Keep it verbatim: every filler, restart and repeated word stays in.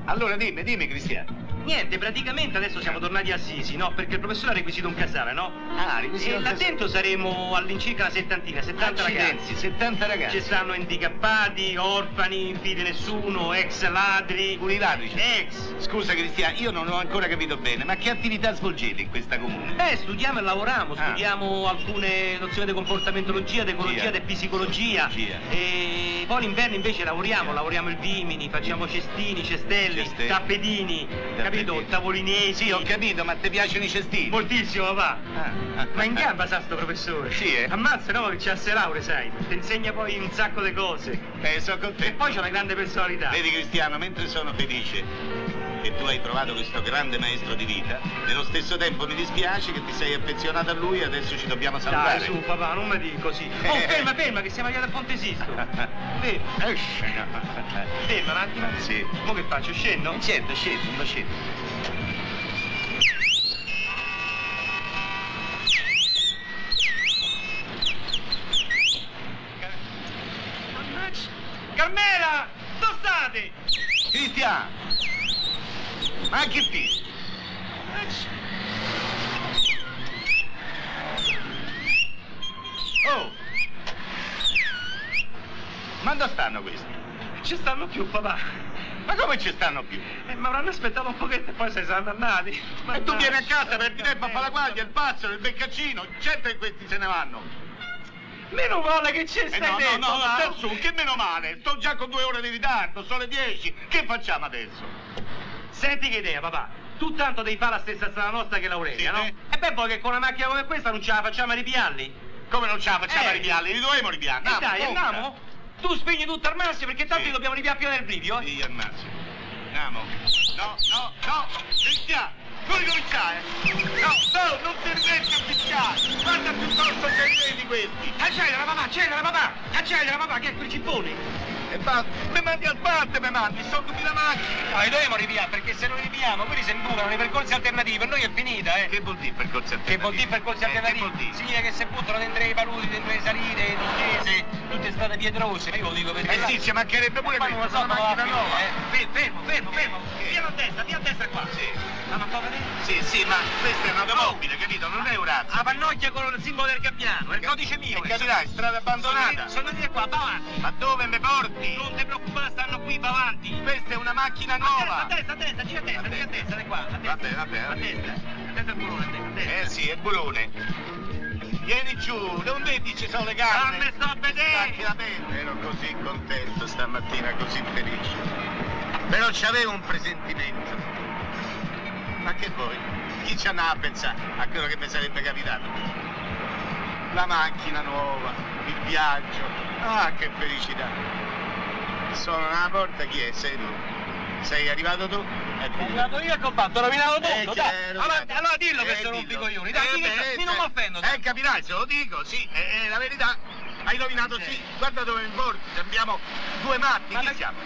Allora dimmi, dimmi Cristiano. Niente, praticamente adesso siamo tornati a Assisi, no? Perché il professore ha requisito un casale, no? Ah, requisito E un là casale. dentro saremo all'incirca una settantina, settanta Accidenti, ragazzi. settanta ragazzi. Ci stanno handicappati, orfani, figli di nessuno, ex ladri. Pure i ladri c'è. Ex. Scusa Cristiano, io non ho ancora capito bene, ma che attività svolgete in questa comune? Eh, studiamo e lavoriamo, Ah. studiamo alcune nozioni di comportamentologia, di ecologia, Gia. di psicologia. Gia. E poi l'inverno invece lavoriamo, Gia. lavoriamo il vimini, facciamo cestini, cestelli, Cestelli. tappetini, capito? Tappetini. Tavolini. Sì, ho capito, ma ti piacciono i cestini? Moltissimo, papà. Ah, ah, Ma in ah. gamba sa sto professore? Sì, eh? Ammazza, no, che c'ha sei lauree, sai. Ti insegna poi un sacco di cose. Eh, sono E contento. poi c'ha una grande personalità. Vedi Cristiano, mentre sono felice che tu hai trovato questo grande maestro di vita, nello stesso tempo mi dispiace che ti sei affezionato a lui e adesso ci dobbiamo salutare. Dai, su, papà, non mi dici così. Oh, ferma, ferma, che siamo arrivati al Ponte Sisto. Ferma. Eh, Ferma un attimo. Sì. Mo che faccio, scendo? Certo, scendi, un bacetto. Mannaggia. Carmela! Dove state? Cristiano! Ma che ti? Mannaggia. Oh! Ma dove stanno questi? Ci stanno più, papà. Ma come ci stanno più? Eh, ma avranno aspettato un pochetto e poi se saranno andati. E tu vieni a casa, perdi tempo a fare la guardia, il pazzo, il beccaccino, certo che questi se ne vanno. Meno male che ci Eh stai no, no, dentro, no, papà. stai su, che meno male, sto già con due ore di ritardo, sono le dieci, che facciamo adesso? Senti che idea, papà. Tu tanto devi fare la stessa strada nostra che l'Aurelia, Sì, no? eh. E beh, poi che con una macchina come questa non ce la facciamo a ripiarli. Come non ce la facciamo Eh. a ripiarli? Li dovremo ripiare, E dai, conta. andiamo? Tu spegni tutto al massimo perché tanto Sì. li dobbiamo ripiare prima del brivio, eh? Sì, al massimo. Andiamo. No, no, no, Cristiano, non ricominciare. No, no, non ti rimetti a picchiare. Guarda piuttosto che vedi questi. Accelera, papà, accelera, papà! Accelera, papà, che è quel cippone! E basta, mi mandi al parte, mi mandi, sto con la macchina. No, li dobbiamo ripiare perché se non li ripiamo quelli si imbucano nei percorsi alternativi, per noi è finita, eh! Che vuol dire percorsi alternativi? Che vuol dire percorsi Eh, alternativi? Che vuol dire? Significa che se buttano dentro i paludi, dentro le salite, discese, tutte strade pietrose, io lo dico per Eh sì, ci mancherebbe pure Ma non lo questo, so, con una macchina ma va a nuova. finire, eh. Fermo, fermo, fermo, Che? via a destra, via a destra qua. Sì. Ma non può vedere? Sì, sì, ma questa è un'automobile, capito? Non è un razzo. La pannocchia con il simbolo del gabbiano, è il codice mio. E capirai, strada abbandonata. Sono venire qua, va avanti. Ma dove mi porti? Non ti preoccupare, stanno qui, va avanti. Questa è una macchina A nuova. destra, a destra, gira a destra, gira a destra, di qua. A destra. Vabbè, vabbè, A vabbè. destra, a destra il bulone, a destra, a destra. Eh sì, è Bulone. Vieni giù, non vedi ci sono le gambe? Dammi sto a vedere. Stacchi la penna. Ero così contento stamattina, così felice. Però c'avevo un presentimento. Ma che vuoi? Chi ci andava a pensare a quello che mi sarebbe capitato? La macchina nuova, il viaggio. Ah, che felicità. Sono alla porta, chi è? Sei tu? Sei arrivato tu? È Sono arrivato io e combatto, ho rovinato tutto, Eh, dai. chiaro, Allora, chiaro. allora dillo che Eh, sono un dillo. coglioni, dai, Eh, di che beh, io non eh, mi offendo, dai. Eh, capirai, se lo dico, sì, è, è la verità. Hai rovinato, sì. Guarda dove mi porti, sembriamo due matti, Ma chi per- siamo?